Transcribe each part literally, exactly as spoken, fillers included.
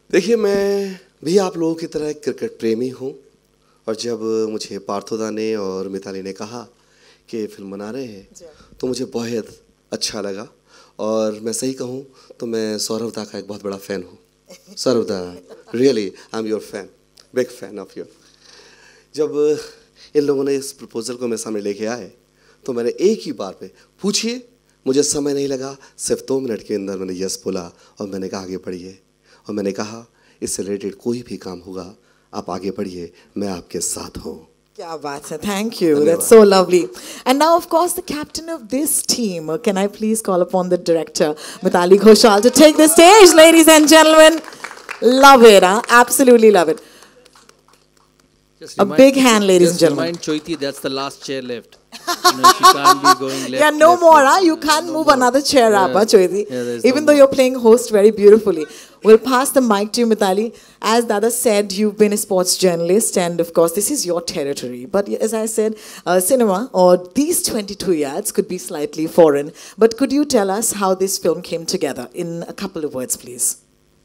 देखिए, मैं भी आप लोगों की तरह एक क्रिकेट प्रेमी हूँ और जब मुझे पार्थोदा ने और मिताली ने कहा कि फिल्म बना रहे हैं तो मुझे बहुत अच्छा लगा। और मैं सही कहूँ तो मैं सौरभ दा का एक बहुत बड़ा फ़ैन हूँ। Saurabh da, really I am your fan, big fan of you. जब इन लोगों ने इस प्रपोज़ल को मेरे सामने लेके आए तो मैंने एक ही बार में, पूछिए, मुझे समय नहीं लगा, सिर्फ दो मिनट के अंदर मैंने यस बोला और मैंने कहा आगे बढ़िए। और मैंने कहा इससे रिलेटेड कोई भी काम होगा आप आगे बढ़िए, मैं आपके साथ हूँ। क्या बात है, thank you, that's so lovely. And now of course the captain of this team, can I please call upon the director Mitali Ghoshal to take the stage, ladies and gentlemen. Love it, huh? Absolutely love it. Just a remind, big hand, ladies and just gentlemen. Remind Choiti that's the last chair left. You know, she can't be going left. Yeah, no left, more, left, huh? You uh, can't no move more. another chair yeah. up, huh, Choiti? Yeah, Even no though more. you're playing host very beautifully. We'll pass the mic to you, Mitali. As Dada said, you've been a sports journalist, and of course, this is your territory. But as I said, uh, cinema or these twenty-two yards could be slightly foreign. But could you tell us how this film came together in a couple of words, please?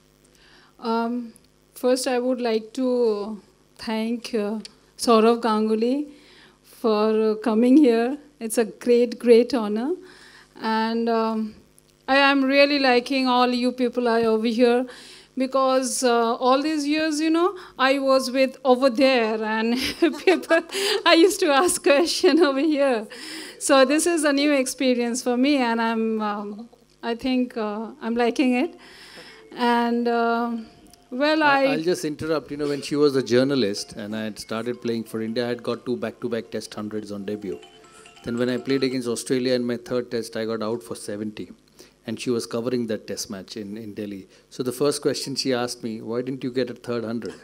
Um, first, I would like to thank uh, Saurav Ganguly for uh, coming here. It's a great, great honor. And um, I am really liking all you people are over here because uh, all these years, you know, I was with over there and people, I used to ask questions over here. So this is a new experience for me and I'm, um, I think uh, I'm liking it. And uh, well, I... I'll just interrupt. You know, when she was a journalist and I had started playing for India, I had got two back-to-back test hundreds on debut. Then when I played against Australia in my third test, I got out for seventy. And she was covering that test match in, in Delhi. So the first question she asked me, why didn't you get a third hundred?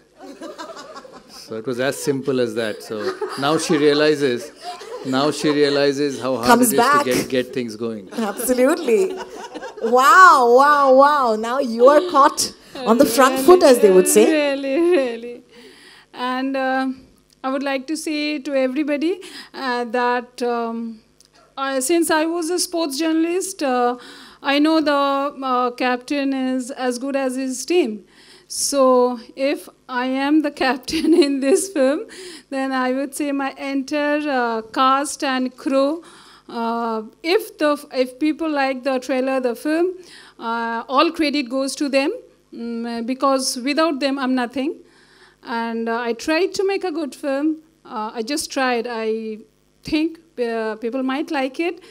So it was as simple as that. So now she realizes, now she realizes how hard Comes it is back. to get, get things going. Absolutely. Wow, wow, wow. Now you are caught on the front really, foot, as they would say. Really, really. And uh, I would like to say to everybody uh, that um, I, since I was a sports journalist, uh, I know the uh, captain is as good as his team. So if I am the captain in this film, then I would say my entire uh, cast and crew, uh, if, the, if people like the trailer, the film, uh, all credit goes to them. Mm, because without them, I'm nothing. And uh, I tried to make a good film. Uh, I just tried. I think uh, people might like it.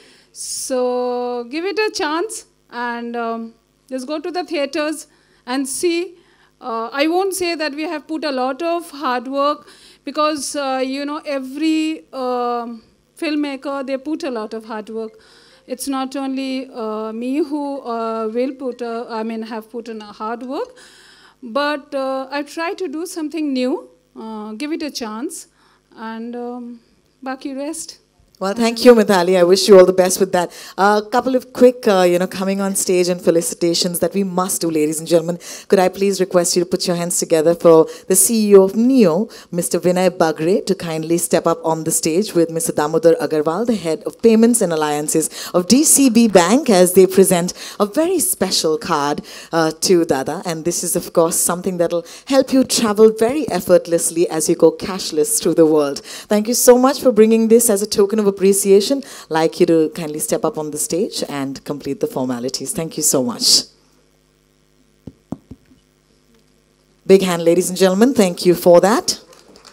So give it a chance and um, just go to the theaters and see. Uh, I won't say that we have put a lot of hard work because, uh, you know, every uh, filmmaker, they put a lot of hard work. It's not only uh, me who uh, will put, uh, I mean, have put in a hard work, but uh, I try to do something new, uh, give it a chance, and um, baki rest. Well, thank you, Mitali. I wish you all the best with that. A uh, couple of quick, uh, you know, coming on stage and felicitations that we must do, ladies and gentlemen. Could I please request you to put your hands together for the C E O of NEO, Mister Vinay Bagre, to kindly step up on the stage with Mister Damodar Agarwal, the head of Payments and Alliances of D C B Bank, as they present a very special card uh, to Dada. And this is, of course, something that will help you travel very effortlessly as you go cashless through the world. Thank you so much for bringing this as a token of appreciation. I'd like you to kindly step up on the stage and complete the formalities. Thank you so much. Big hand, ladies and gentlemen. Thank you for that.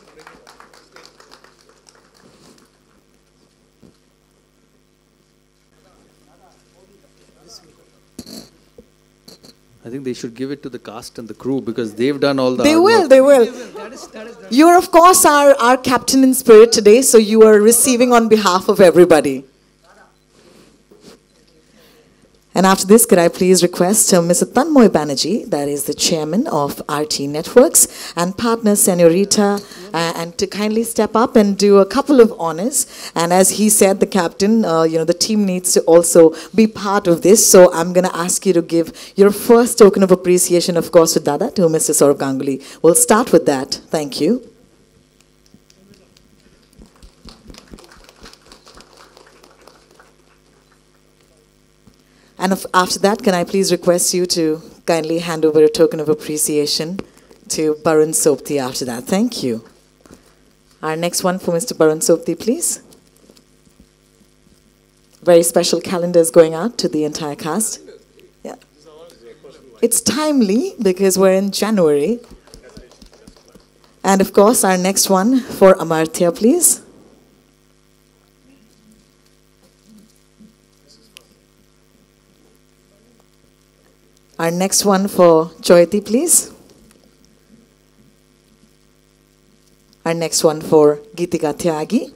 I think they should give it to the cast and the crew because they've done all the They hard will, work. they will. That is, that is, that is. You're, of course, our, our captain in spirit today, so you are receiving on behalf of everybody. And after this, could I please request uh, Mister Tanmoy Banerjee, that is the chairman of R T Networks, and partner Senorita, uh, and to kindly step up and do a couple of honors. And as he said, the captain, uh, you know, the team needs to also be part of this. So I'm going to ask you to give your first token of appreciation, of course, to Dada, to Mister Saurav Ganguly. We'll start with that. Thank you. And if, after that, can I please request you to kindly hand over a token of appreciation to Barun Sopti after that. Thank you. Our next one for Mister Barun Sopti, please. Very special calendars going out to the entire cast. Yeah. It's timely because we're in January. And of course, our next one for Amartya, please. Our next one for Joyati, please. Our next one for Geetika Tyagi.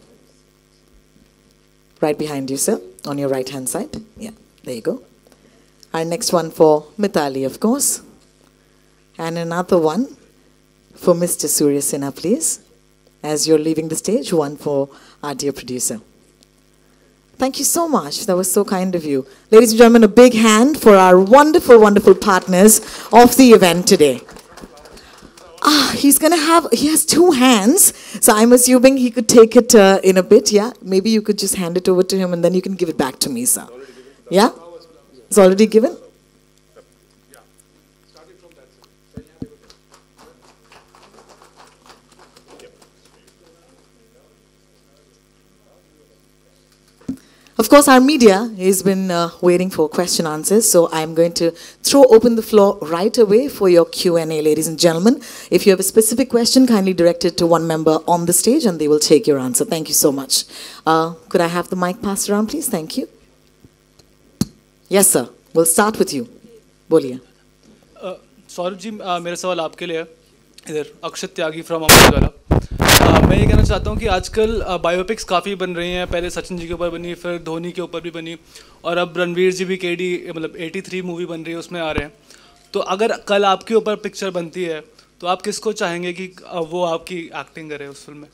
Right behind you, sir, on your right-hand side. Yeah, there you go. Our next one for Mithali, of course. And another one for Mister Surya Sinha, please. As you're leaving the stage, one for our dear producer. Thank you so much. That was so kind of you. Ladies and gentlemen, a big hand for our wonderful, wonderful partners of the event today. Ah, he's going to have, he has two hands. So I'm assuming he could take it uh, in a bit. Yeah, maybe you could just hand it over to him and then you can give it back to me, sir. Yeah? It's already given? Of course, our media has been uh, waiting for question answers, so I'm going to throw open the floor right away for your Q and A, ladies and gentlemen. If you have a specific question, kindly direct it to one member on the stage and they will take your answer. Thank you so much. Uh, could I have the mic passed around, please? Thank you. Yes, sir. We'll start with you. Boliye. Uh, Saurabh ji, uh, मेरा सवाल आपके लिए है. इधर अक्षत त्यागी from अमृतवाला. मैं ये कहना चाहता हूँ कि आजकल बायोपिक्स काफ़ी बन रही हैं. पहले सचिन जी के ऊपर बनी, फिर धोनी के ऊपर भी बनी, और अब रणवीर जी भी केडी मतलब तिरासी मूवी बन रही है, उसमें आ रहे हैं. तो अगर कल आपके ऊपर पिक्चर बनती है तो आप किसको चाहेंगे कि वो आपकी एक्टिंग करे उस फिल्म में?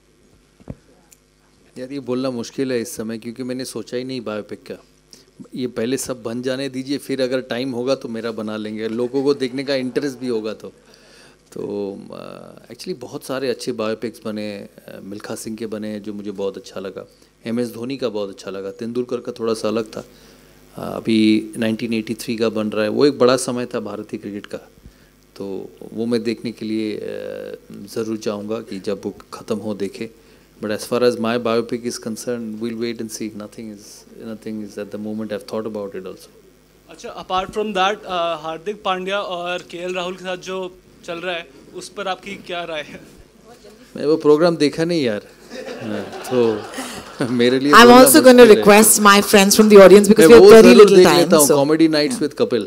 यार ये बोलना मुश्किल है इस समय, क्योंकि मैंने सोचा ही नहीं बायोपिक का. ये पहले सब बन जाने दीजिए, फिर अगर टाइम होगा तो मेरा बना लेंगे, लोगों को देखने का इंटरेस्ट भी होगा तो. तो एक्चुअली uh, बहुत सारे अच्छे बायोपिक्स बने. uh, मिल्खा सिंह के बने जो मुझे बहुत अच्छा लगा. एम एस धोनी का बहुत अच्छा लगा. तेंदुलकर का थोड़ा सा अलग था. uh, अभी नाइनटीन एटी थ्री का बन रहा है. वो एक बड़ा समय था भारतीय क्रिकेट का, तो वो मैं देखने के लिए uh, ज़रूर चाहूँगा कि जब वो ख़त्म हो देखे. But as far as my biopic is concerned, we'll wait and see. Nothing is nothing is at the moment I have thought about it also. अच्छा, apart from that, Hardik Pandya और के एल राहुल के साथ जो चल रहा है उस पर आपकी क्या राय है? मैं वो प्रोग्राम देखा नहीं यार, तो मेरे लिए I'm also going to request my friends from the audience because we have very little time. So Comedy Nights with Kapil.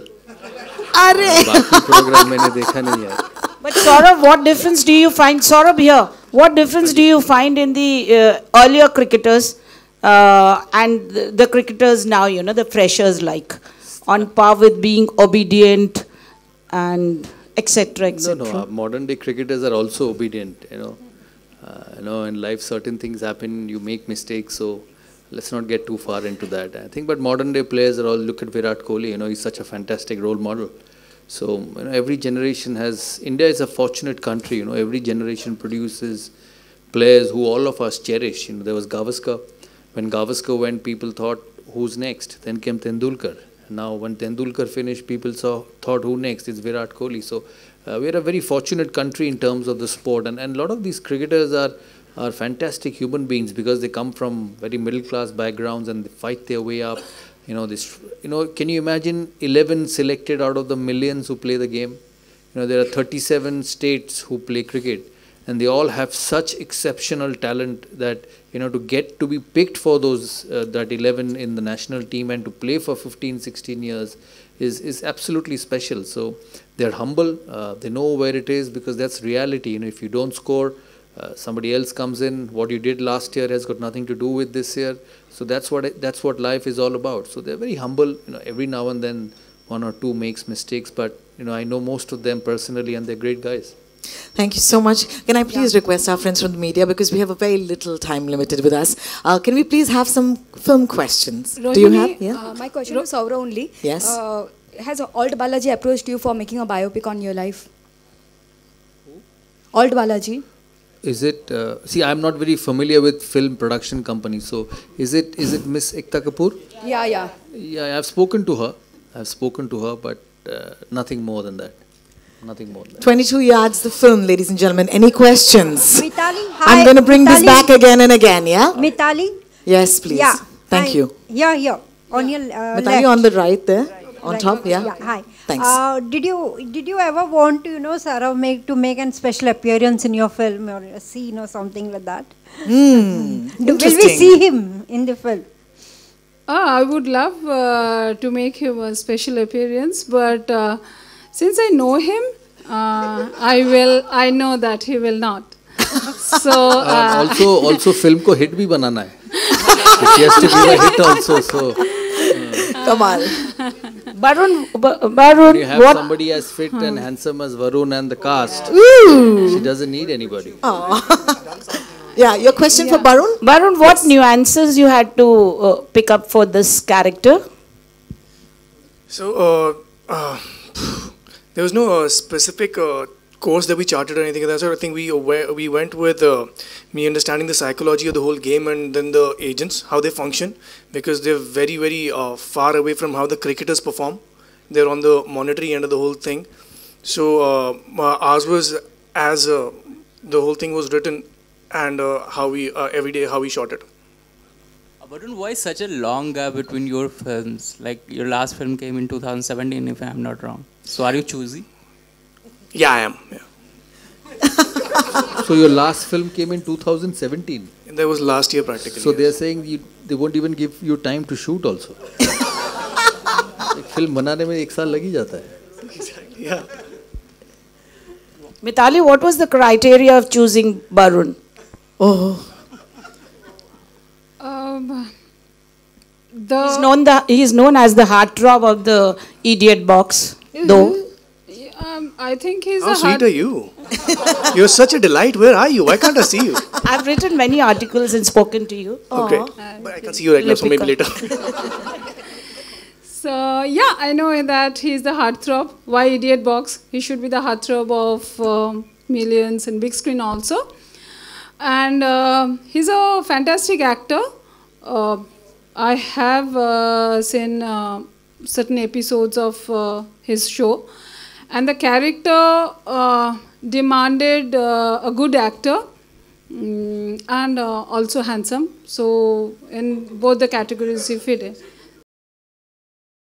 अरे बाकी प्रोग्राम मैंने देखा नहीं यार. But Saurabh, what difference do you find? Saurabh here, what difference do you find in the uh, earlier cricketers uh, and the, the cricketers now? You know, the freshers, like on par with being obedient and etc etc. No, no. Modern day cricketers are also obedient. You know, uh, you know, in life certain things happen. You make mistakes, so let's not get too far into that. I think, but modern day players are all. Look at Virat Kohli. You know, he's such a fantastic role model. So you know, every generation has. India is a fortunate country. You know, every generation produces players who all of us cherish. You know, there was Gavaskar. When Gavaskar went, people thought, who's next? Then came Tendulkar. Now, when Tendulkar finished, people saw, thought, who next? It's Virat Kohli. So, uh, we're a very fortunate country in terms of the sport. And, and a lot of these cricketers are, are fantastic human beings because they come from very middle-class backgrounds and they fight their way up. You know, this, you know, can you imagine eleven selected out of the millions who play the game? You know, there are thirty-seven states who play cricket. And they all have such exceptional talent that, you know, to get to be picked for those, uh, that eleven in the national team and to play for fifteen, sixteen years is, is absolutely special. So they're humble, uh, they know where it is because that's reality. You know, if you don't score, uh, somebody else comes in. What you did last year has got nothing to do with this year. So that's what, it, that's what life is all about. So they're very humble. You know, every now and then one or two makes mistakes, but, you know, I know most of them personally and they're great guys. Thank you so much. Can I please yeah. request our friends from the media, because we have a very little time limited with us, uh, can we please have some film questions? Rohini, do you have? Yeah. Uh, my question Ro is Saura only. Yes. Uh, has Alt Balaji approached you for making a biopic on your life? Who? Alt Balaji. Is it, uh, see, I'm not very familiar with film production companies, so is it, is it Miss Ekta Kapoor? Yeah, yeah. Yeah, I've spoken to her. I've spoken to her, but uh, nothing more than that. Nothing more than that. twenty-two yards, the film, ladies and gentlemen. Any questions? Mitali, hi. I'm going to bring Mitali. this back again and again, yeah? Mitali? Yes, please. Yeah. Thank hi. you. Yeah, here. On your uh, Mitali, left. on the right there, on Right. top, yeah? Yeah, hi. Thanks. Uh, did you did you ever want to, you know, Sarah, make to make a special appearance in your film or a scene or something like that? Hmm. Do- Will we see him in the film? Ah, I would love uh, to make him a special appearance, but uh, since I know him, uh, I will. I know that he will not. So Uh, uh, also, also film ko hit bhi banana hai. It has to be a hit also. So Come on. Barun, Ba- Barun, you have what? somebody as fit and handsome as Varun and the cast. Ooh. She doesn't need anybody. Yeah, your question for Barun? Barun, what nuances you had to uh, pick up for this character? So, uh, uh, there was no uh, specific uh, course that we charted or anything like that. So I think we uh, we went with uh, me understanding the psychology of the whole game and then the agents, how they function, because they're very, very uh, far away from how the cricketers perform. They're on the monetary end of the whole thing. So uh, ours was as uh, the whole thing was written and uh, how we, uh, every day, how we shot it. Varun, why such a long gap between your films? Like your last film came in two thousand seventeen, if I'm not wrong. So are you choosy? Yeah, I am. Yeah. So your last film came in two thousand seventeen. And that was last year practically. So yes. they are saying you, they won't even give you time to shoot also. एक film बनाने में एक साल लग ही जाता है. Yeah. Mitali, what was the criteria of choosing Barun? Oh. um, the He's known the he's known as the heartthrob of the idiot box, though. um, I think he's How a sweet hard, are you? You're such a delight. Where are you? Why can't I see you? I've written many articles and spoken to you. Okay. But I can see you right now, so maybe later. So yeah, I know that he's the heartthrob. Why idiot box? He should be the heartthrob of um, millions and big screen also. And uh, he's a fantastic actor. Uh, I have uh, seen uh, certain episodes of uh, his show, and the character uh, demanded uh, a good actor mm, and uh, also handsome. So in both the categories he fit in.